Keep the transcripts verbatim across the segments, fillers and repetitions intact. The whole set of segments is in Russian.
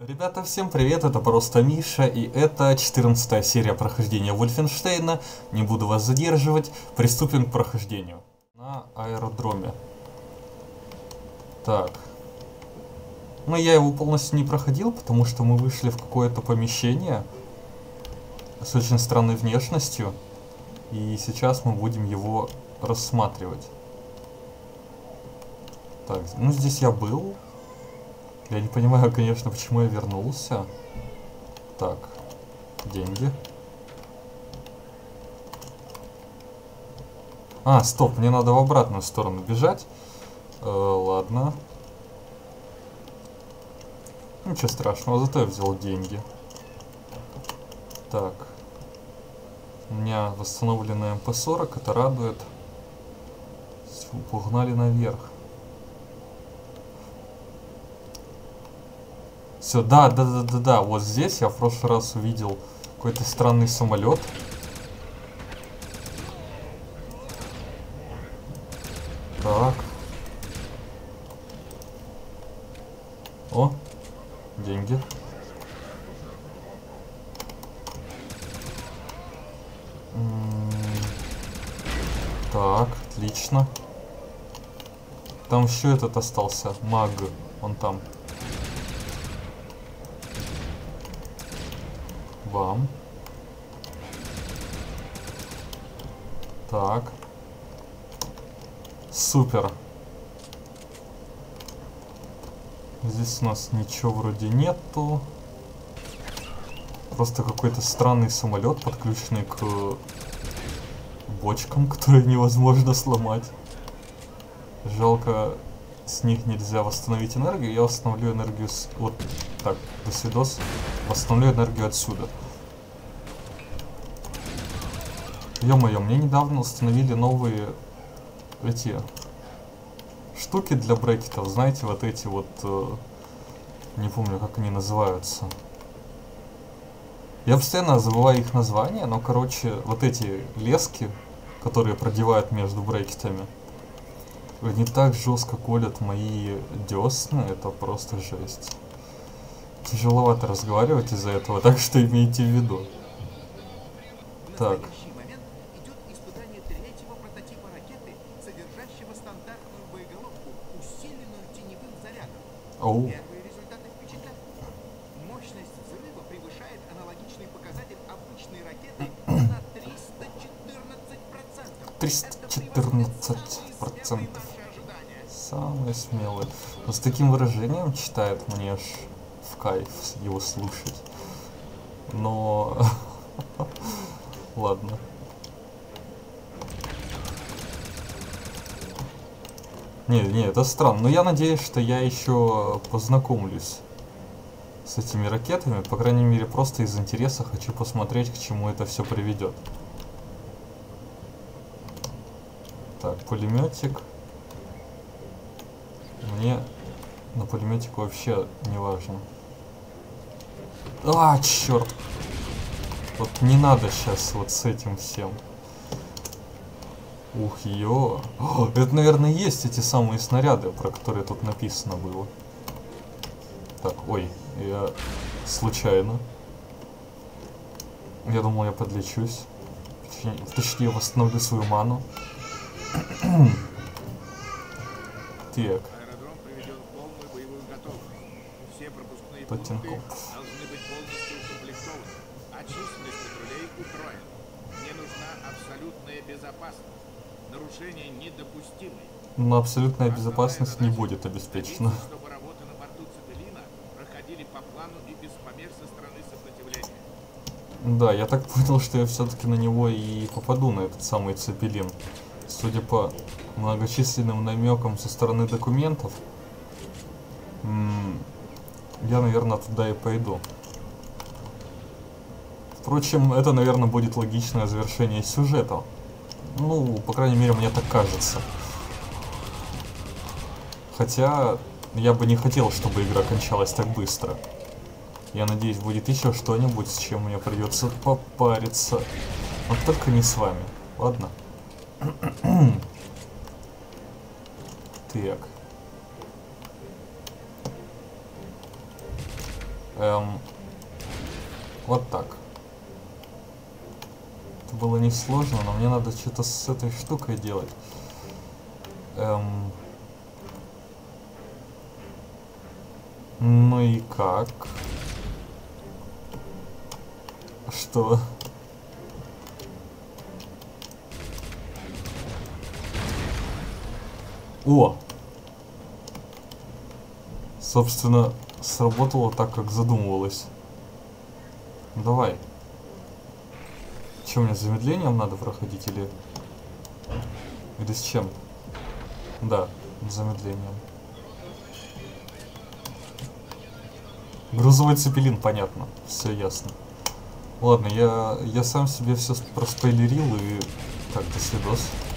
Ребята, всем привет, это просто Миша, и это четырнадцатая серия прохождения Вольфенштейна. Не буду вас задерживать, приступим к прохождению. На аэродроме. Так. Ну, я его полностью не проходил, потому что мы вышли в какое-то помещение с очень странной внешностью. И сейчас мы будем его рассматривать. Так, ну здесь я был. Я не понимаю, конечно, почему я вернулся. Так, деньги. А, стоп, мне надо в обратную сторону бежать. Э, ладно. Ничего страшного, зато я взял деньги. Так. У меня восстановленная эм пэ сорок, это радует. Погнали наверх. Все, да, да, да, да, да. Вот здесь я в прошлый раз увидел какой-то странный самолет. Так. О, деньги. М-м-м. Так, отлично. Там еще этот остался, маг, он там. Бам. Так. Супер. Здесь у нас ничего вроде нету. Просто какой-то странный самолет, подключенный к бочкам, которые невозможно сломать. Жалко, с них нельзя восстановить энергию. Я восстановлю энергию с... Вот так, до свидос. Восстановлю энергию отсюда. Ё-моё, мне недавно установили новые эти штуки для брекетов. Знаете, вот эти вот... Э, не помню, как они называются. Я постоянно забываю их название, но, короче, вот эти лески, которые продевают между брекетами, они так жестко колят мои десны, это просто жесть. Тяжеловато разговаривать из-за этого, так что имейте в виду. Так. Оу. Первые результаты впечатляют. Мощность взрыва превышает аналогичный показатель обычной ракеты на триста четырнадцать процентов. триста четырнадцать процентов. Самые смелые. Но с таким выражением читает мне аж в кайф его слушать. Но... Ладно. Не, не, это странно. Но я надеюсь, что я еще познакомлюсь с этими ракетами. По крайней мере, просто из интереса хочу посмотреть, к чему это все приведет. Так, пулеметик. Мне на пулеметик вообще не важно. А, черт! Вот не надо сейчас вот с этим всем. Ух, ё. О, это, наверное, есть эти самые снаряды, про которые тут написано было. Так, ой, я случайно. Я думал, я подлечусь. Точнее, точнее восстановлю свою ману. Так. Аэродром приведен в полную боевую готовность. Все пропускные пункты должны быть полностью укомплектованы, а численность патрулей утроена. Мне нужна абсолютная безопасность. Нарушения недопустимы. Но абсолютная безопасность не будет обеспечена. Чтобы работы на борту Цепелина проходили по плану и без помех со стороны сопротивления. Да, я так понял, что я все-таки на него и попаду, на этот самый Цепелин. Судя по многочисленным намекам со стороны документов, я, наверное, туда и пойду. Впрочем, это, наверное, будет логичное завершение сюжета. Ну, по крайней мере, мне так кажется. Хотя, я бы не хотел, чтобы игра кончалась так быстро. Я надеюсь, будет еще что-нибудь, с чем мне придется попариться. Но только не с вами. Ладно? Так. Эм, вот так. Это было несложно, но мне надо что-то с этой штукой делать. Эм, ну и как? Что? О! Собственно, сработало так, как задумывалось. Давай. Че, мне с замедлением надо проходить или... Или с чем? Да, с замедлением. Грузовой цепелин, понятно. Все ясно. Ладно, я, я сам себе все проспойлерил и... Так, до свидос.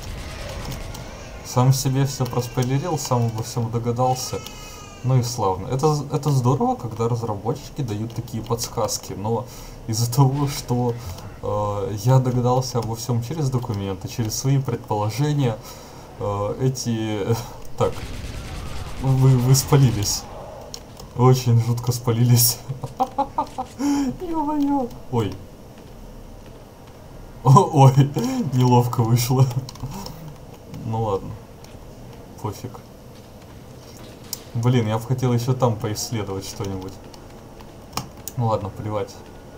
Сам себе все проспойлерил, сам обо всем догадался. Ну и славно. Это, это здорово, когда разработчики дают такие подсказки, но из-за того, что э, я догадался обо всем через документы, через свои предположения, э, эти... Так, вы, вы спалились. Очень жутко спалились. Ё-моё. Ой. Ой, неловко вышло. Ну ладно. Пофиг. Блин, я бы хотел еще там поисследовать что-нибудь. Ну ладно, плевать.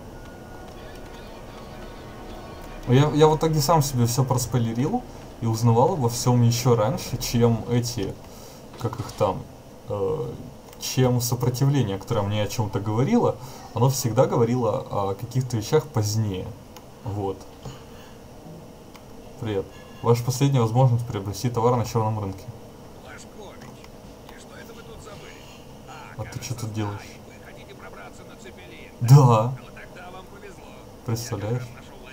Я, я в итоге сам себе все проспойлерил и узнавал обо всем еще раньше, чем эти, как их там, э, чем сопротивление, которое мне о чем-то говорило, оно всегда говорило о каких-то вещах позднее. Вот. Привет. Ваша последняя возможность приобрести товар на черном рынке. А ты что тут делаешь? Да. Представляешь?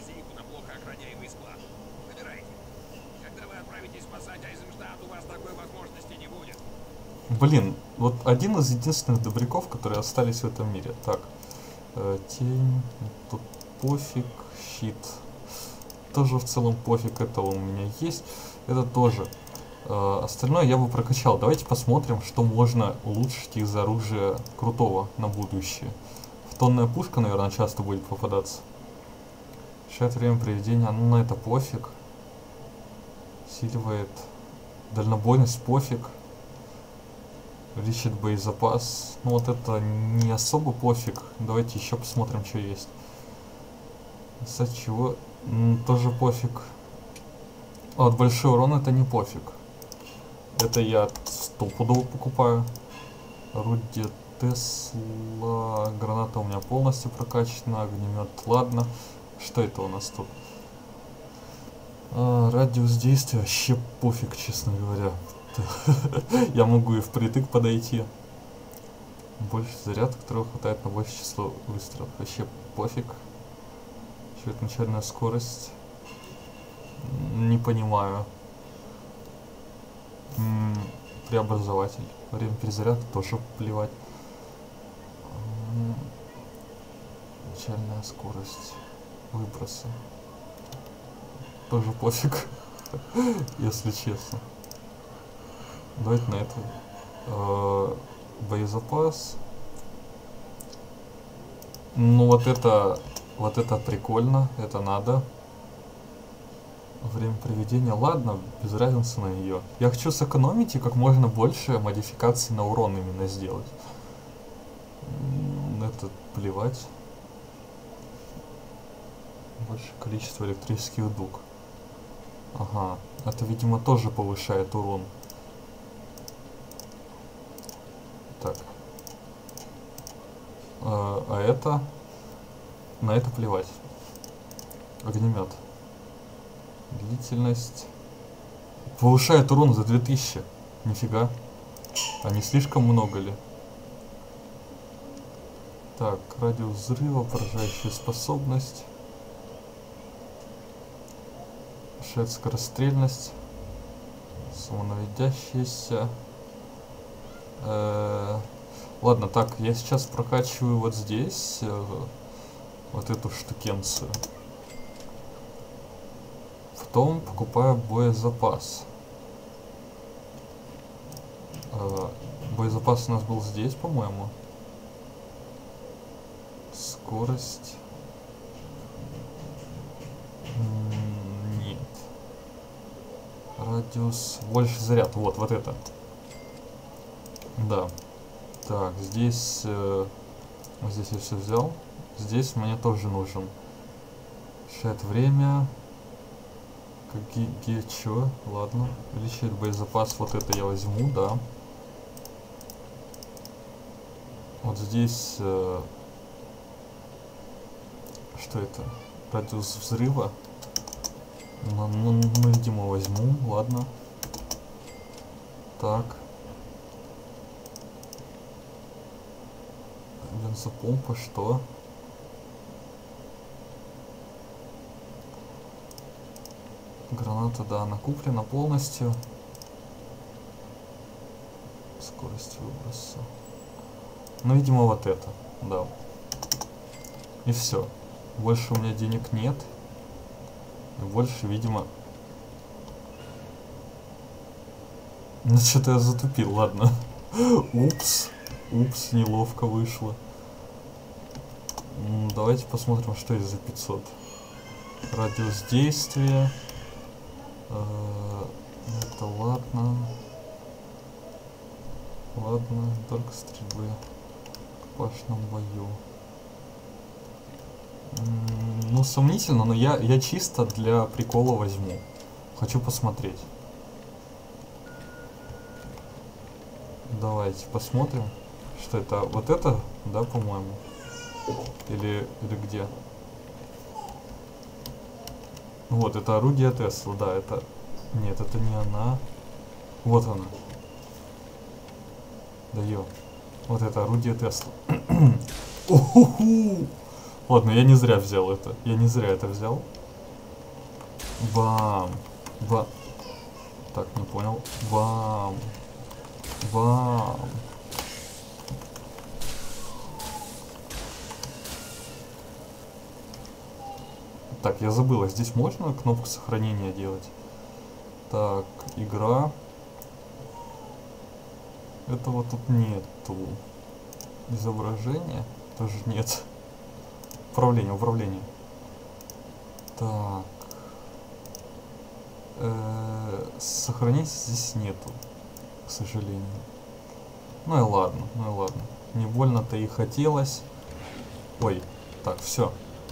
Блин, вот один из единственных добряков, которые остались в этом мире. Так, э, тень, тут пофиг, щит. Тоже в целом пофиг, этого у меня есть. Это тоже. Э, остальное я бы прокачал. Давайте посмотрим, что можно улучшить из оружия крутого на будущее. Фотонная пушка, наверное, часто будет попадаться. Решает время приведения, ну на это пофиг. Усиливает дальнобойность, пофиг. Увеличит боезапас. Ну вот это не особо пофиг. Давайте еще посмотрим, что есть. Кстати, чего? М, тоже пофиг. А вот большой урон это не пофиг. Это я стопудово покупаю. Орудие Тесла. Граната у меня полностью прокачана. Огнемет. Ладно. Что это у нас тут? А, радиус действия вообще пофиг, честно говоря. Я могу и впритык подойти. Больше заряд, которого хватает на большее число выстрелов. Вообще пофиг. Что это начальная скорость? Не понимаю. М -м, преобразователь. Время перезаряда тоже плевать. М -м, начальная скорость выброса. Тоже пофиг. Если честно. Давайте на это. Э, боезапас. Ну вот это, вот это прикольно, это надо. Время приведения, ладно, без разницы на нее. Я хочу сэкономить и как можно больше модификаций на урон именно сделать. Это плевать. Больше количество электрических дуг. Ага, это, видимо, тоже повышает урон. Так. А, а это... На это плевать. Огнемет. Длительность. Повышает урон за две тысячи. Нифига. А не слишком много ли? Так, радиус взрыва, поражающая способность. Повышает скорострельность. Самонаведящаяся. Э-э- ладно, так, я сейчас прокачиваю вот здесь э- вот эту штукенцию. Потом покупаю боезапас. Э-э- боезапас у нас был здесь, по-моему. Скорость. М, Нет. Радиус. Больше заряд. Вот, вот это. Да. Так, здесь... Э, вот здесь я все взял. Здесь мне тоже нужен. Решает время. Какие, чё? Ладно. Увеличивает боезапас. Вот это я возьму, да. Вот здесь... Э, что это? Радиус взрыва. Ну, ну, ну, видимо, возьму. Ладно. Так. Бензопомпа, что? Граната, да, она куплена полностью. Скорость выброса. Ну, видимо, вот это, да. И все. Больше у меня денег нет. И больше, видимо... Ну, что-то я затупил, ладно. Упс. Упс, неловко вышло. Давайте посмотрим, что есть за пятьсот. Радиус действия. Это ладно. Ладно, только стрельбы в рукопашном бою. Ну, сомнительно, но я, я чисто для прикола возьму. Хочу посмотреть. Давайте посмотрим. Что это? Вот это, да, по-моему? Или, или где? Вот, это орудие Тесла, да, это... Нет, это не она. Вот она. Да ё. Вот это орудие Тесла. Ладно, я не зря взял это. Я не зря это взял. Бам. Бам. Так, не понял. Бам. Бам. Так, я забыл, а здесь можно кнопку сохранения делать? Так, игра. Этого тут нету. Изображение тоже нет. Управление, управление. Так. Э-э, сохранить здесь нету, к сожалению. Ну и ладно, ну и ладно. Не больно-то и хотелось. Ой, так, все.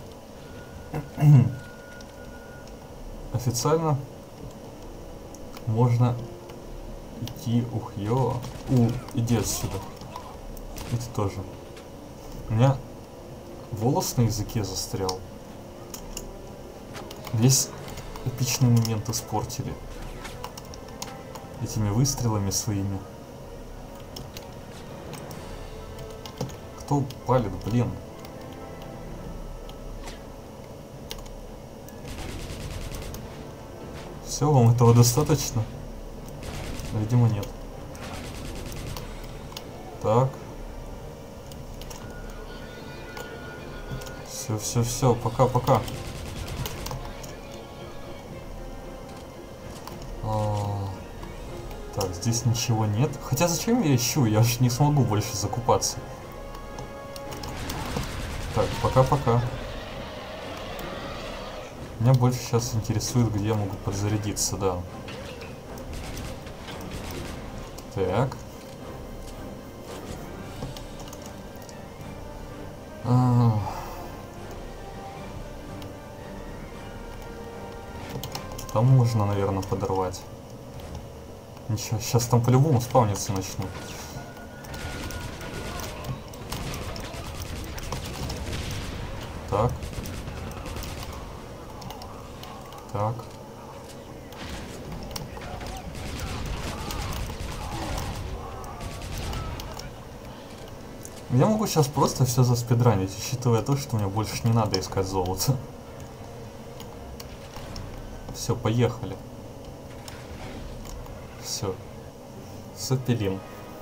Официально можно идти. Ух, ё. У, иди отсюда. И ты тоже. У меня волос на языке застрял. Весь эпичный момент испортили этими выстрелами своими. Кто палит, блин? Все, вам этого достаточно? Видимо, нет. Так. Все, все, все, пока, пока. А, так, здесь ничего нет. Хотя зачем я ищу? Я же не смогу больше закупаться. Так, пока-пока. Меня больше сейчас интересует, где я могу подзарядиться, да. Так. А. Там можно, наверное, подорвать. Ничего, сейчас там по-любому спавниться начнут. Так. Так. Я могу сейчас просто все заспидранить, учитывая то, что мне больше не надо искать золото. Все, поехали. Все. Сапелин.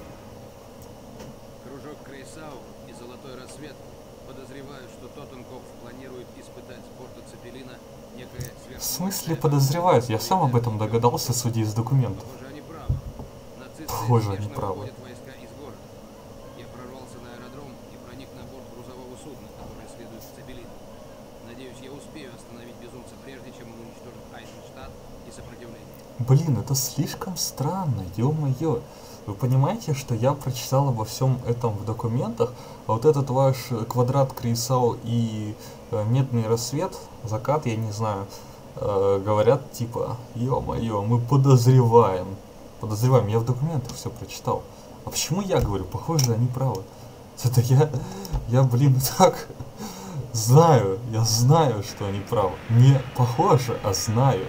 Кружок Крейсау и Золотой Рассвет подозревают, что Тоттенкопф планирует испытать с борта Цепелина некое сверх... В смысле подозревают? Я сам об этом догадался, судя из документов. Похоже, они правы. Нацисты Похоже, они спешно правы. выводят войска из города. Я прорвался на аэродром и проник на борт грузового судна, которое следует Белин. Надеюсь, я успею остановить безумца, прежде чем он уничтожит Айзенштадт и сопротивление. Блин, это слишком странно, ё-моё. Вы понимаете, что я прочитал обо всем этом в документах, а вот этот ваш квадрат Крейсау и э, медный рассвет, закат, я не знаю, э, говорят типа, ё-моё, мы подозреваем. Подозреваем, я в документах все прочитал. А почему я говорю? Похоже, они правы. Это я, я, блин, так знаю, я знаю, что они правы. Не похоже, а знаю.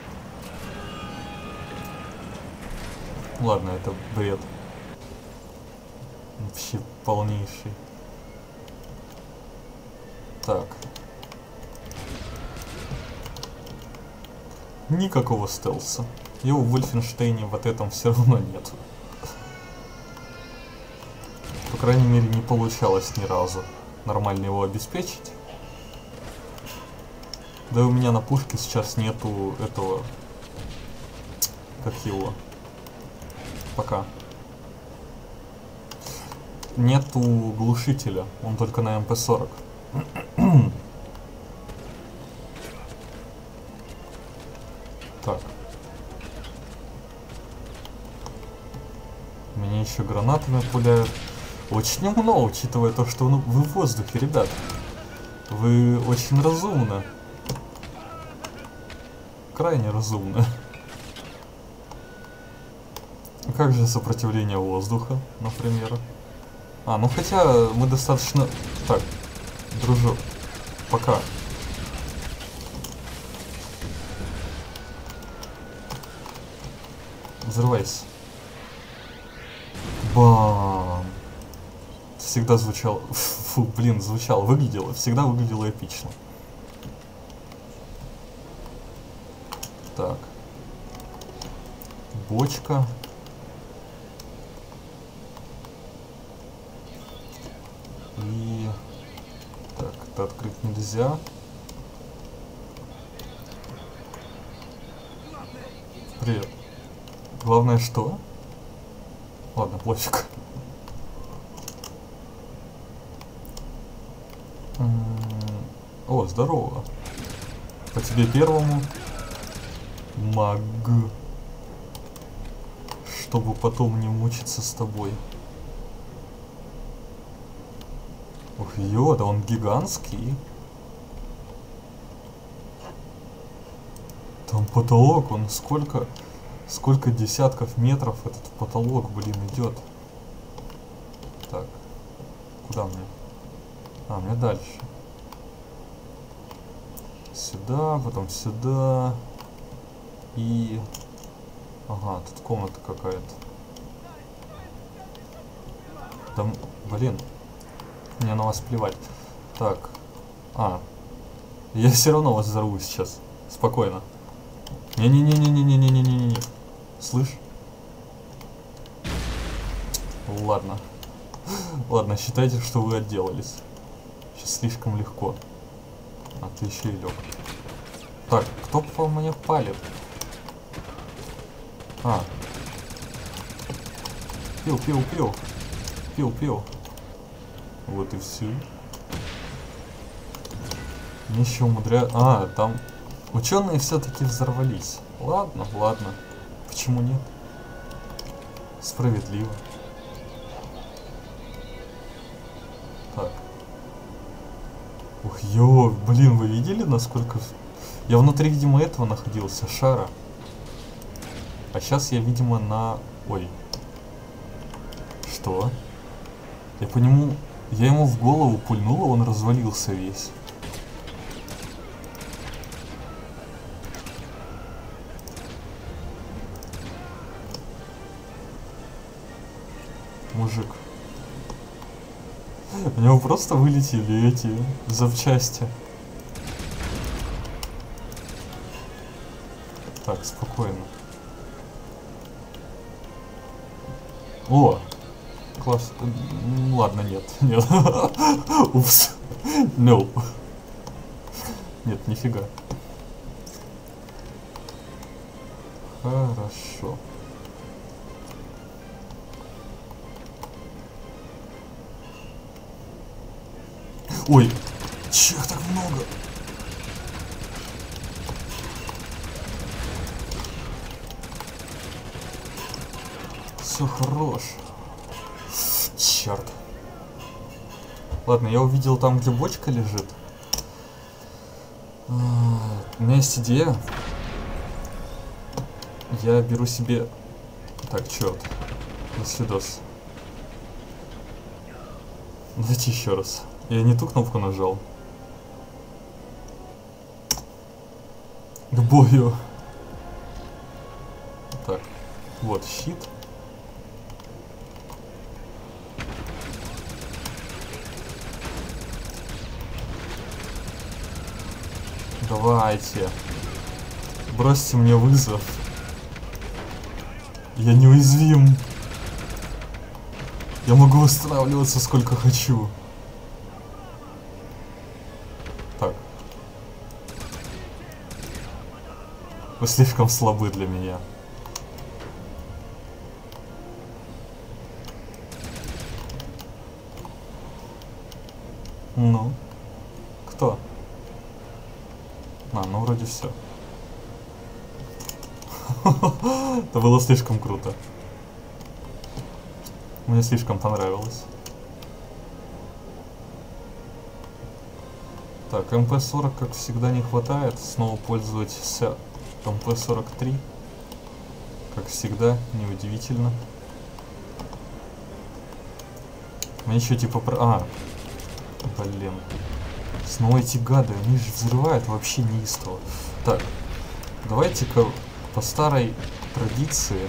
Ладно, это бред. Вообще полнейший. Так. Никакого стелса. Его в Вольфенштейне вот этом все равно нет. По крайней мере, не получалось ни разу нормально его обеспечить. Да и у меня на пушке сейчас нету этого... Как его? Пока. Нету глушителя, он только на эм пэ сорок. Так. Меня еще гранатами пуляют. Очень умно, учитывая то, что вы в воздухе, ребят. Вы очень разумны. Крайне разумны. Как же сопротивление воздуха, например? А, ну хотя мы достаточно... Так, дружок, пока. Взрывайся. Бам! Всегда звучало... Фу, блин, звучало, выглядело, всегда выглядело эпично. Так. Бочка. И... Так, это открыть нельзя. Привет. Главное что? Ладно, пофиг. О, здорово. По тебе первому. Маг. Чтобы потом не мучиться с тобой. Ух, ё, да он гигантский. Там потолок, он сколько, сколько десятков метров этот потолок, блин, идет. Так, куда мне? А, мне дальше. Сюда, потом сюда. И... Ага, тут комната какая-то. Там, блин. Мне на вас плевать. Так. А. Я все равно вас взорву сейчас. Спокойно. Не-не-не-не-не-не-не-не-не-не. Слышь? Ладно. Ладно, считайте, что вы отделались. Сейчас слишком легко. А ты еще и лег. Так, кто по мне палит? А. Пил, пил, пил. Пил, пил. Вот и все. Еще умудряют. А, там ученые все-таки взорвались. Ладно, ладно. Почему нет? Справедливо. Так. Ух, ё, блин, вы видели, насколько... Я внутри, видимо, этого находился, шара. А сейчас я, видимо, на... Ой. Что? Я по нему... Я ему в голову пульнул, а он развалился весь. Мужик. У него просто вылетели эти запчасти. Так, спокойно. О! Класс. Ладно, нет. Нет. Упс. No. Нет, нифига. Хорошо. Ой. Че их так много? Все хорош. Черт. Ладно, я увидел там, где бочка лежит. У меня есть идея. Я беру себе... Так, черт. До свидос. Давайте еще раз. Я не ту кнопку нажал. К бою. Так, вот щит. Давайте. Бросьте мне вызов. Я неуязвим. Я могу восстанавливаться сколько хочу. Так. Вы слишком слабы для меня. Ну? Кто? А, ну вроде все. Это было слишком круто. Мне слишком понравилось. Так, эм пэ сорок, как всегда, не хватает. Снова пользоваться эм пэ сорок три. Как всегда, неудивительно. Мне еще типа про... А, блин. Снова эти гады, они же взрывают вообще неистово. Так, давайте-ка по старой традиции...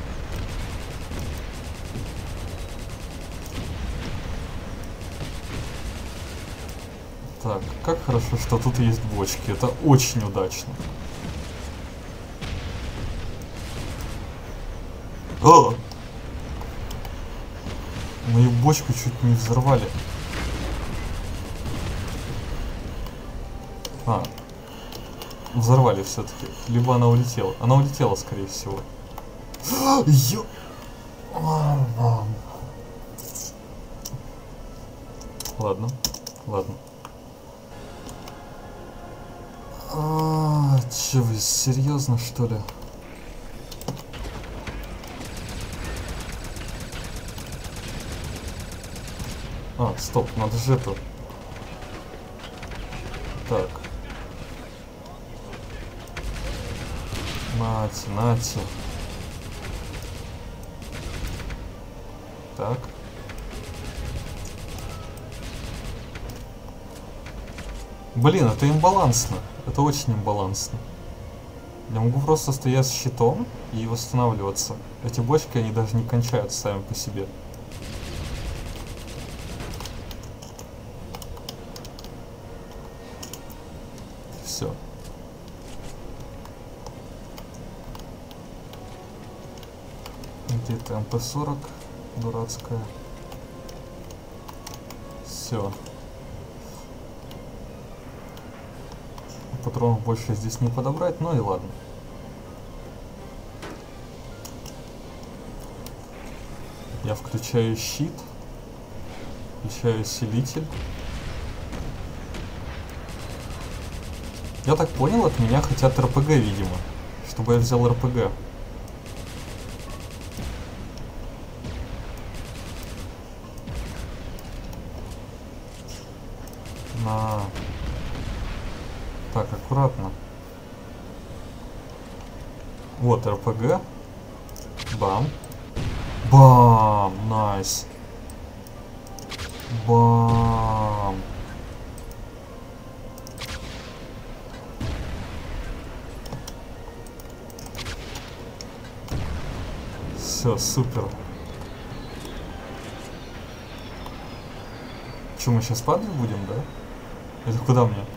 Так, как хорошо, что тут есть бочки. Это очень удачно. О! Мою бочку чуть не взорвали. А, взорвали все-таки. Либо она улетела. Она улетела, скорее всего. Ё... Ладно, ладно. А, че вы, серьезно, что ли? А, стоп, надо же это... Так. Нате, нате. Так. Блин, это имбалансно. Это очень имбалансно. Я могу просто стоять с щитом и восстанавливаться. Эти бочки, они даже не кончаются сами по себе. Все. Где-то эм пэ сорок дурацкая. Все. Патронов больше здесь не подобрать, ну и ладно. Я включаю щит, включаю усилитель. Я так понял, от меня хотят эр пэ гэ, видимо, чтобы я взял эр пэ гэ. На. Так, аккуратно. Вот эр пэ гэ. Бам. Бам! Найс. Бам! Все, супер. Че, мы сейчас падать будем, да? Это куда мне?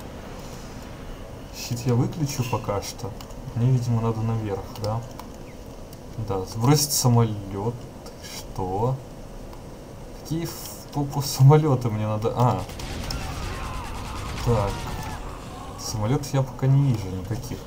Щит я выключу пока что. Мне, видимо, надо наверх, да? Да, сбросить самолет. Что? Какие в попу самолеты мне надо? А. Так. Самолетов я пока не вижу никаких.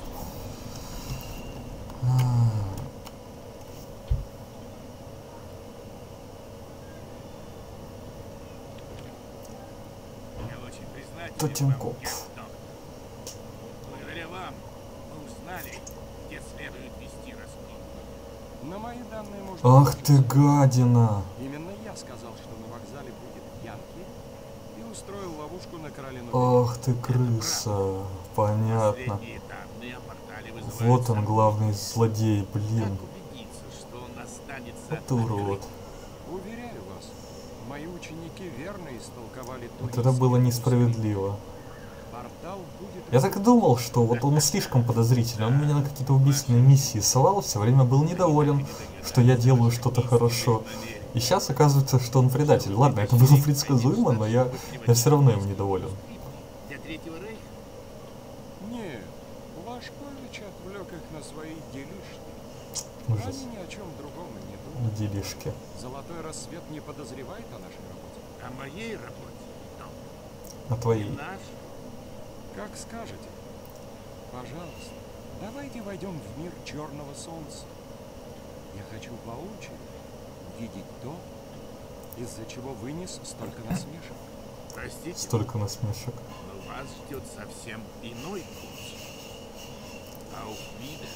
Тотемкоп. Благодаря вам мы узнали, где следует вести раскол. На мои данные можно... Ах ты гадина! Именно я сказал, что на вокзале будет Янки, и устроил ловушку на Каролину. Ах ты крыса. Понятно. Последние данные о портале вызывают Вот он, сомнения. главный злодей, блин. Как убедиться, что он останется Вот ты урод. Уверяю вас, мои ученики верно истолковали то. Вот это было несправедливо. Портал будет... Я так и думал, что вот он слишком подозрительный. Он меня на какие-то убийственные миссии ссылал, все время был недоволен, что я делаю что-то хорошо. И сейчас оказывается, что он предатель. Ладно, это было предсказуемо, но я, я все равно им недоволен. Для Третьего Рейха? Нет, Лашкович отвлек их на свои делишки. Ужас. Они ни о чем другом и не думают. Делишки. Золотой рассвет не подозревает о нашей работе. О моей работе? На твоей. Наш? Как скажете. Пожалуйста, давайте войдем в мир черного солнца. Я хочу воочию видеть то, из-за чего вынес столько насмешек. Простите, Столько насмешек. но вас ждет совсем иной путь. Ауфвида.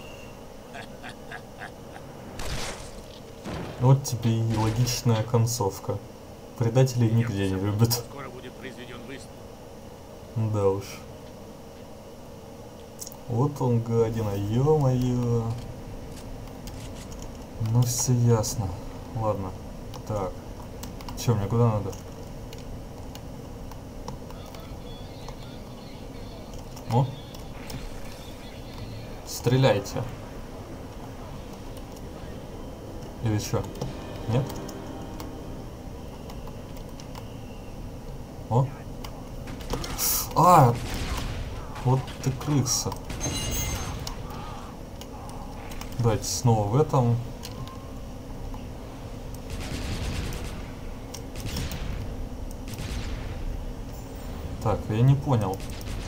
Вот тебе и логичная концовка. Предателей нигде не любят. Скоро будет произведен выстрел. Да уж. Вот он, гадина, ё-моё. Ну все ясно. Ладно. Так. Че, мне куда надо? О. Стреляйте. Или что? Нет? О. А! Вот ты крыса. Давайте снова в этом. Так, я не понял.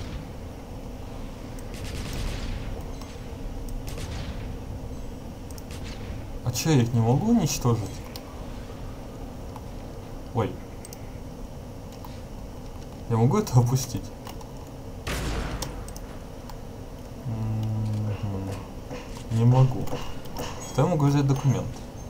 А че, я их не могу уничтожить? Ой. Я могу это опустить? М-м-м. Не могу. Что я могу взять документ?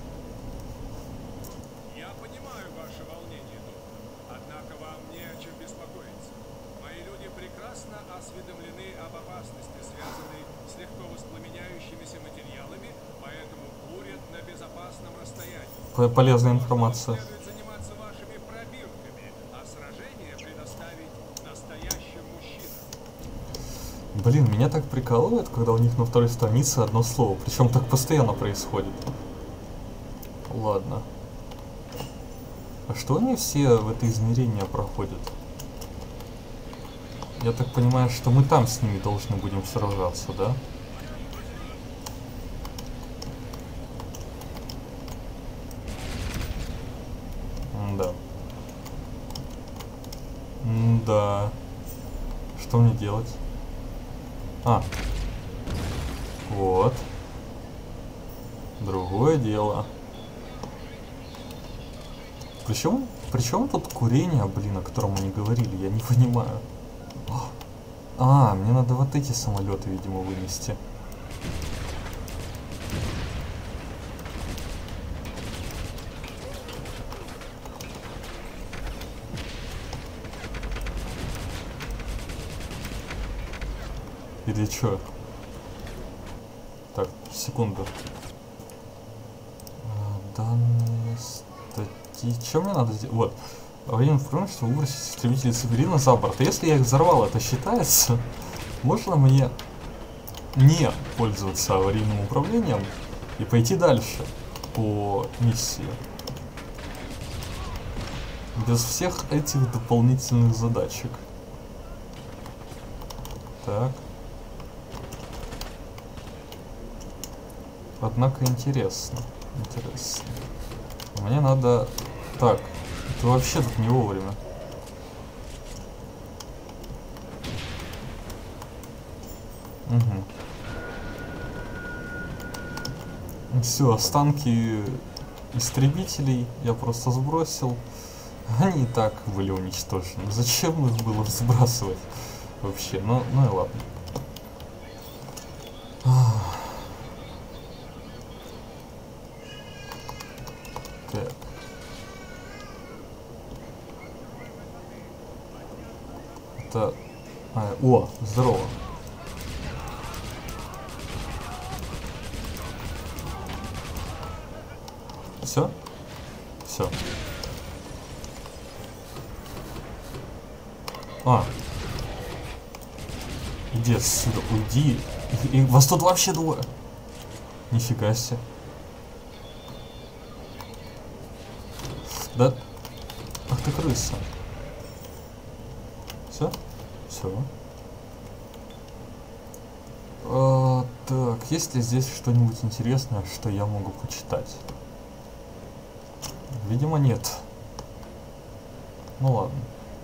Я понимаю ваше волнение, доктор. Однако вам не о чем беспокоиться. Мои люди прекрасно осведомлены об опасности, связанной с легко воспламеняющимися материалами, поэтому курят на безопасном расстоянии. П- Полезная информация. Следует заниматься вашими пробирками, а сражение предоставить настоящим мужчинам. Блин, меня так прикалывает, когда у них на второй странице одно слово. Причем так постоянно происходит. Ладно. А что они все в это измерение проходят? Я так понимаю, что мы там с ними должны будем сражаться, да? Да. Да. Что мне делать? А. Вот. Другое дело. Причем, причем тут курение, блин, о котором мы не говорили, я не понимаю. А, мне надо вот эти самолеты, видимо, вынести. Или чё? Так, секунду. А, данные статьи. Что мне надо сделать? Вот. Во время формы, чтобы выбросить истребители Циберина за борт. Если я их взорвал, это считается? Можно мне не пользоваться аварийным управлением и пойти дальше по миссии? Без всех этих дополнительных задачек. Так. Однако интересно. Интересно. Мне надо... Так. Это вообще тут не вовремя. Угу. Все, останки истребителей я просто сбросил. Они и так были уничтожены. Зачем их было сбрасывать вообще? Ну, ну и ладно. Так. Это... А, о, здорово. Все? Все. А. Иди отсюда, уйди. И, и вас тут вообще двое. Нифига себе. Да. Ах ты крыса. Все? Все. А, так, есть ли здесь что-нибудь интересное, что я могу почитать? Видимо, нет. Ну ладно.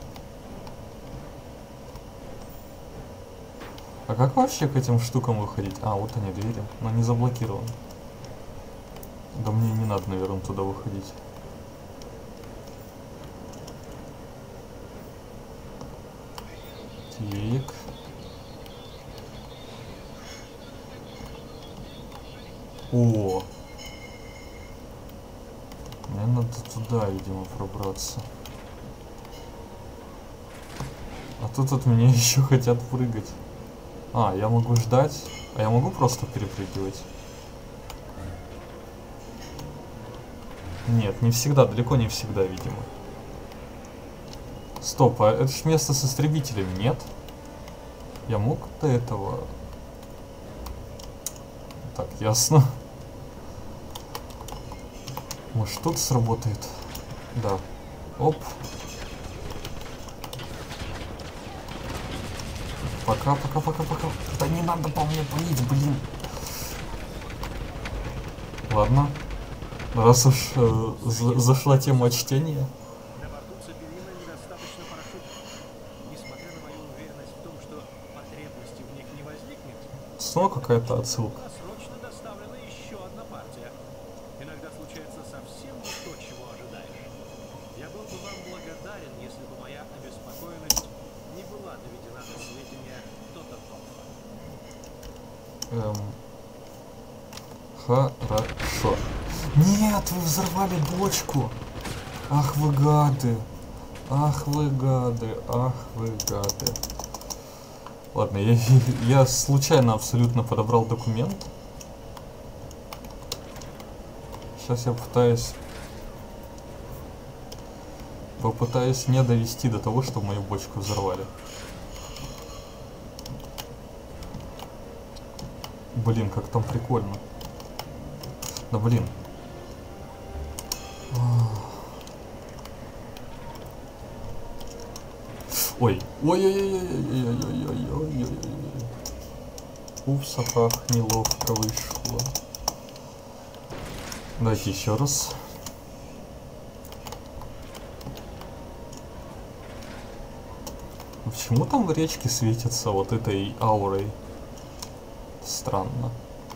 А как вообще к этим штукам выходить? А, вот они, двери. Но не заблокированы. Да мне не надо, наверное, туда выходить. Так. О! Мне надо туда, видимо, пробраться. А тут от меня еще хотят прыгать. А, я могу ждать. А я могу просто перепрыгивать? Нет, не всегда, далеко не всегда, видимо. Стоп, а это ж место с истребителями, нет? Я мог до этого... Так, ясно. Может, тут сработает? Да. Оп. Пока, пока, пока, пока. Да не надо по мне плыть, блин. Ладно. Раз уж э, за зашла тема чтения. На борту Цепелина недостаточно парашютов. Несмотря на мою уверенность в том, что потребности в них не возникнет, Снова какая-то отсылка. срочно доставлена еще одна партия. Иногда случается совсем не то, чего ожидаешь. Я был бы вам благодарен, если бы моя обеспокоенность не была доведена до сведения Тототофа. Эм... Хорошо. Нет, вы взорвали бочку. Ах вы гады. Ах вы гады. Ах вы гады. Ладно, я, я случайно абсолютно подобрал документ. Сейчас я пытаюсь... Попытаюсь не довести до того, чтобы мою бочку взорвали. Блин, как там прикольно. Да блин. Ой. Ой-ой-ой-ой-ой-ой-ой-ой-ой-ой. Упс, ах, неловко вышло. Давайте еще раз. Почему там речки светятся вот этой аурой? Странно.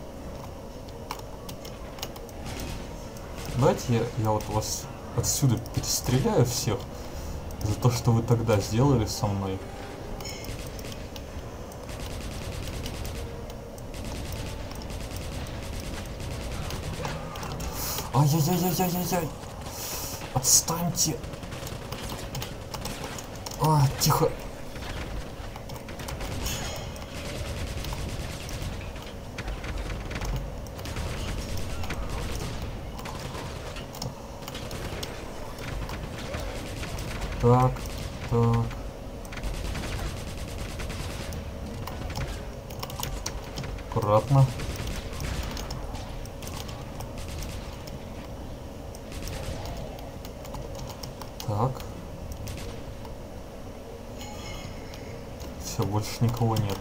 Давайте я, я вот вас отсюда перестреляю всех за то, что вы тогда сделали со мной. Ай-яй-яй-яй-яй-яй. Отстаньте. А, тихо. Так, так. Аккуратно. Так. Все, больше никого нет.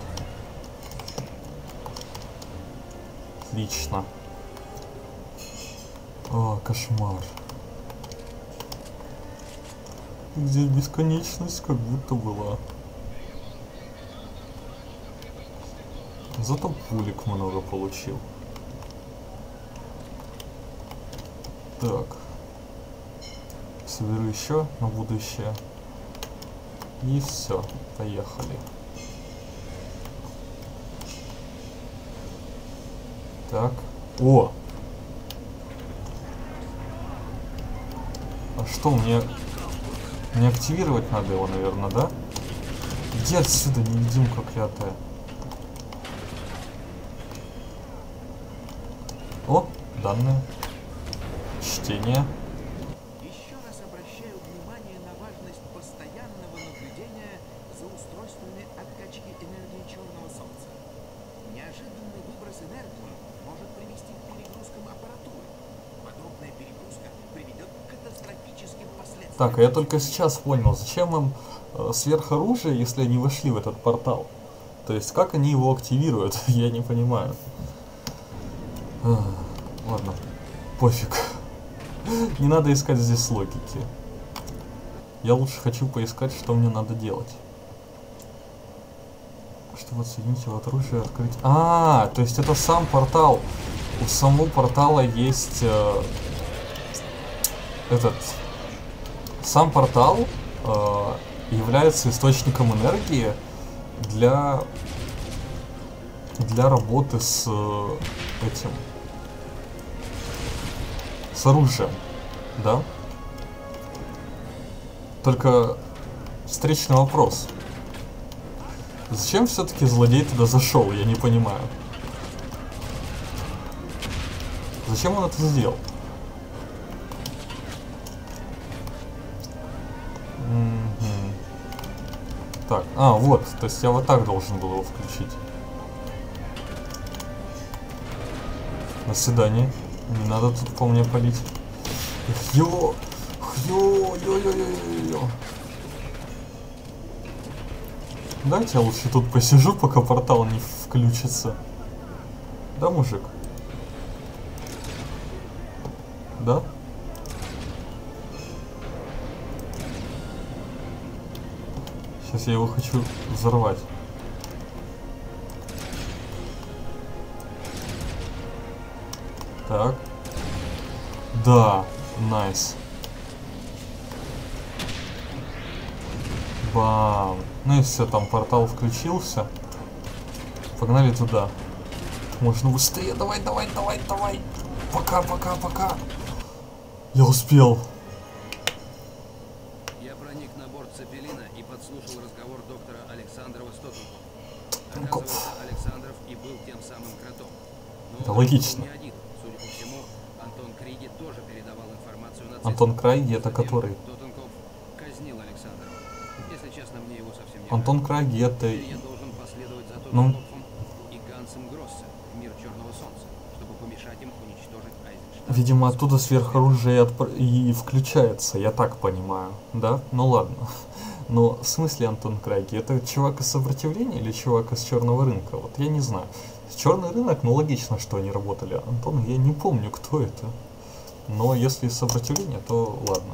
Отлично. О, кошмар. Здесь бесконечность как будто была. Зато пулик много получил. Так. соберу еще на будущее. И все, поехали. Так. О! А что, мне... Мне активировать надо его, наверное, да? Иди отсюда, невидимка клятая. О, данные. Чтение. Еще раз обращаю внимание на важность постоянного наблюдения за устройствами откачки энергии черного солнца. Неожиданный выброс энергии может привести к перегрузкам аппаратуры. Подобная перегрузка приведет к катастрофическим последствиям. Так, а я только сейчас понял, зачем им э, сверхоружие, если они вошли в этот портал? То есть, как они его активируют, я не понимаю. Ах, ладно, пофиг. Не надо искать здесь логики. Я лучше хочу поискать, что мне надо делать. Чтобы отсоединить его от оружия, открыть... А, то есть это сам портал. У самого портала есть... Э, этот... Сам портал э, является источником энергии для... Для работы с э, этим... С оружием, да? Только встречный вопрос. Зачем все-таки злодей туда зашел, я не понимаю. Зачем он это сделал? М-м-м. Так, а, вот, то есть я вот так должен был его включить. До свидания. Не надо тут по мне палить. Йо! Йо-йо-йо-йо-йо-йо! Дайте я лучше тут посижу, пока портал не включится. Да, мужик? Да? Сейчас я его хочу взорвать. Так. Да, найс. Бам. Ну и все, там портал включился. Погнали туда. Можно быстрее. Давай, давай, давай, давай. Пока, пока, пока. Я успел. Я проник на борт Цепелина и подслушал разговор доктора Александрова с Тоттенком. Оказывается, Александров и был тем самым кротом. Но это он логично. был не один. Судя по всему, Антон Криги тоже передавал информацию на Антон Крайги это который? Тоттенков казнил Александрова. Если честно, мне его совсем не Антон Крайги это... Я должен последовать за Ну... Тоттенкопфом и Гансом Гроссе в мир Черного Солнца, чтобы помешать им уничтожить Айзенштадт. Видимо, оттуда сверхоружие отпр... и включается, я так понимаю, да? Ну ладно. Но в смысле Антон Крайги? Это чувак из сопротивления или чувак из черного рынка? Вот я не знаю. Черный рынок, ну логично, что они работали. Антон, я не помню, кто это. Но если из сопротивления, то ладно.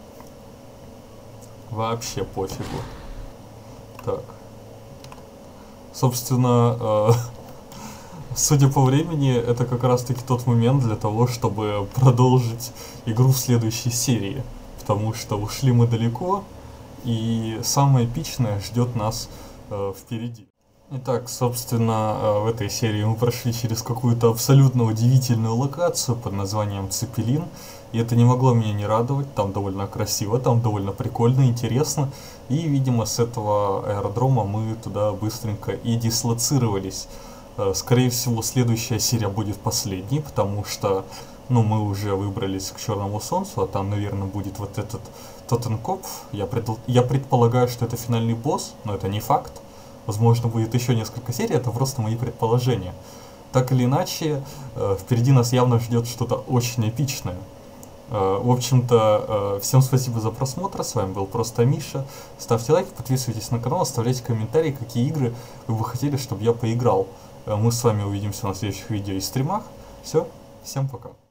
Вообще пофигу. Так. Собственно, э, судя по времени, это как раз таки тот момент для того, чтобы продолжить игру в следующей серии. Потому что ушли мы далеко, и самое эпичное ждет нас э, впереди. Итак, собственно, э, в этой серии мы прошли через какую-то абсолютно удивительную локацию под названием Цепелин. И это не могло меня не радовать, там довольно красиво, там довольно прикольно, интересно. И, видимо, с этого аэродрома мы туда быстренько и дислоцировались. Скорее всего, следующая серия будет последней, потому что, ну, мы уже выбрались к Черному Солнцу, а там, наверное, будет вот этот Тоттенкопф. Я, пред... Я предполагаю, что это финальный босс, но это не факт. Возможно, будет еще несколько серий, это просто мои предположения. Так или иначе, впереди нас явно ждет что-то очень эпичное. В общем-то, всем спасибо за просмотр, с вами был просто Миша. Ставьте лайк, подписывайтесь на канал, оставляйте комментарии, какие игры вы бы хотели, чтобы я поиграл. Мы с вами увидимся на следующих видео и стримах. Все, всем пока.